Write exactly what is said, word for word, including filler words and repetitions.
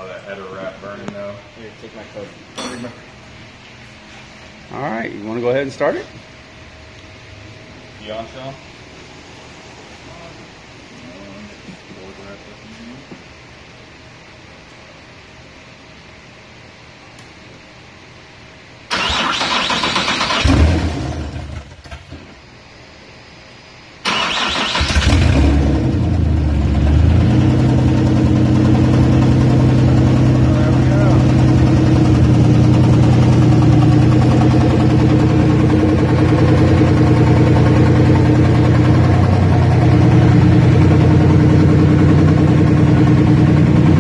Oh, that header wrap burning though. Here, take my code. All right, you want to go ahead and start it? You on, Sean?